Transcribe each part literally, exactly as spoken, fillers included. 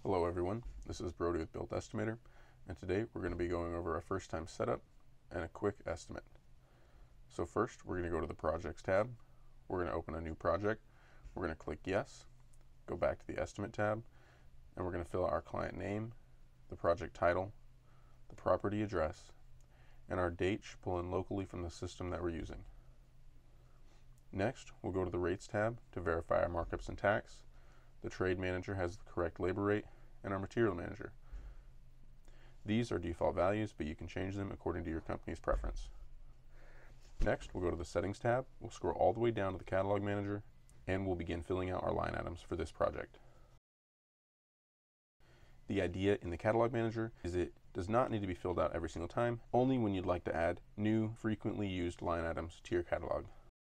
Hello everyone, this is Brody with Built Estimator, and today we're going to be going over a first time setup and a quick estimate. So first we're going to go to the Projects tab, we're going to open a new project, we're going to click Yes, go back to the Estimate tab, and we're going to fill out our client name, the project title, the property address, and our date should pull in locally from the system that we're using. Next, we'll go to the Rates tab to verify our markups and tax. The Trade Manager has the correct labor rate, and our Material Manager. These are default values, but you can change them according to your company's preference. Next, we'll go to the Settings tab, we'll scroll all the way down to the Catalog Manager, and we'll begin filling out our line items for this project. The idea in the Catalog Manager is it does not need to be filled out every single time, only when you'd like to add new, frequently used line items to your catalog.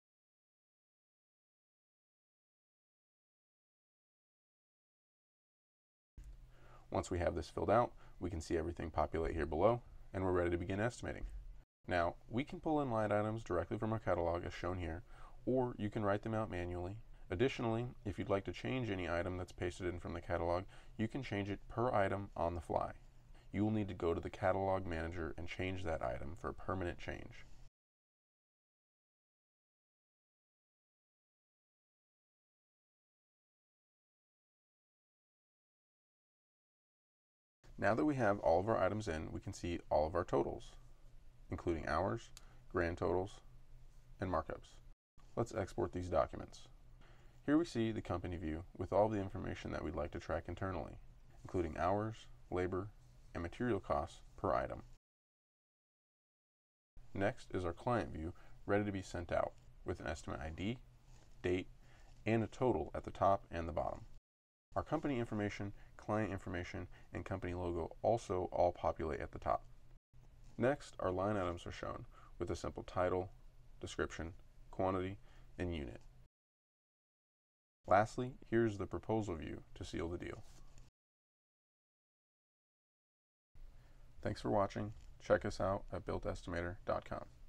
Once we have this filled out, we can see everything populate here below, and we're ready to begin estimating. Now, we can pull in line items directly from our catalog as shown here, or you can write them out manually. Additionally, if you'd like to change any item that's pasted in from the catalog, you can change it per item on the fly. You will need to go to the Catalog Manager and change that item for a permanent change. Now that we have all of our items in, we can see all of our totals, including hours, grand totals, and markups. Let's export these documents. Here we see the company view with all the information that we'd like to track internally, including hours, labor, and material costs per item. Next is our client view ready to be sent out with an estimate I D, date, and a total at the top and the bottom. Our company information, client information, and company logo also all populate at the top. Next, our line items are shown with a simple title, description, quantity, and unit. Lastly, here's the proposal view to seal the deal. Thanks for watching. Check us out at built estimator dot com.